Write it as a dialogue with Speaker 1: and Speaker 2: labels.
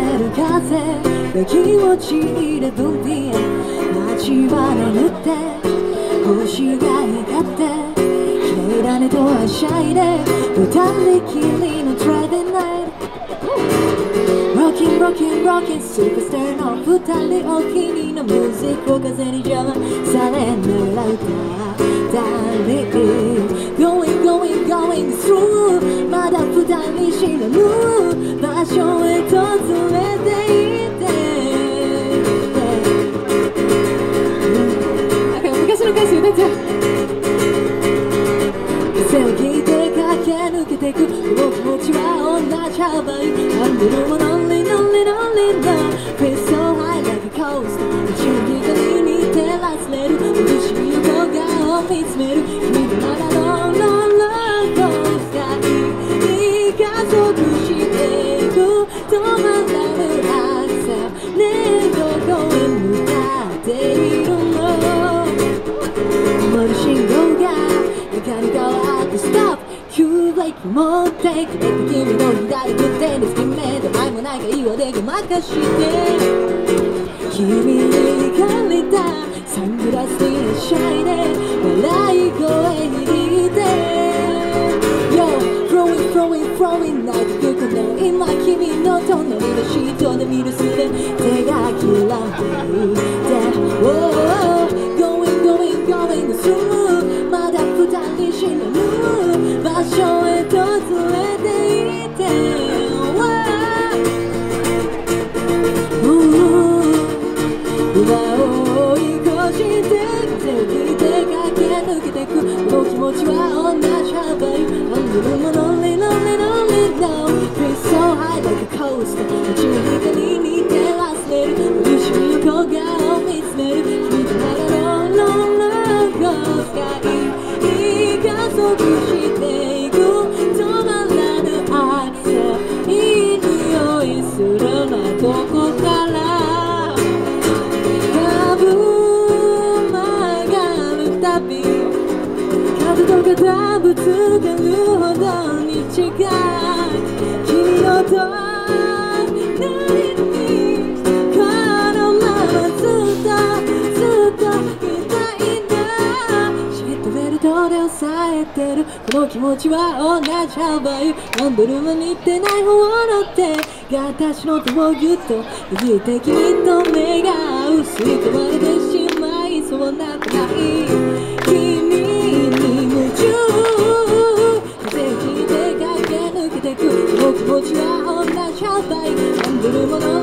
Speaker 1: る風が気持ちいいで分泌街は眠って星が光って綺麗だねとはしゃいで二人きりの Driving Night Rockin' Rockin' Rockin' スーパースターの二人お気に入りのミュージックを風に邪魔されながら歌ったり Going Going Going Through まだ二人知らぬ場所へと連れて行って昔の歌詞歌っちゃう風を聞いて駆け抜けてくこの気持ちは同じハワイハンドルもノンリノンリノンリノン Feel so high like a coast 宇宙光に照らされる美しい横顔を見つめる君のまだのローラーコースターに加速していく止まらぬアクセルねえどこへ向かっているの灯る信号が中に変わって Stop! 急ブレーキ持ってくれて君の左手につきめて愛もないか岩でごまかして君に借りたサングラスにはしゃいで笑い声にて Yo! Flowing, flowing, flowing 泣くこの今君の隣のシートで見るすれ手がきらめいて Oh! Going, going, going through まだ二人知らぬ場所へと連れて行って馬を追い越して手を引いて駆け抜けてくこの気持ちは同じハワイハンドルもノンリノンリノンリノン Feel so high like a coast 宇宙光に照らされる美しい横顔を見つめる君とまだのローラーコースター加速していく止まらぬアクセルいい匂いするなどこから株曲がるたび風と肩ぶつかるほどに近い君の隣にこのままずっといたいんだシートベルトで押さえてるこの気持ちは同じハワイハンドルは似てない方を乗って私の手をぎゅっと握って君と目が合う吸い込まれてしまいそうなくない君に夢中風を引いて駆け抜けてくこの気持ちは同じハワイハンドルも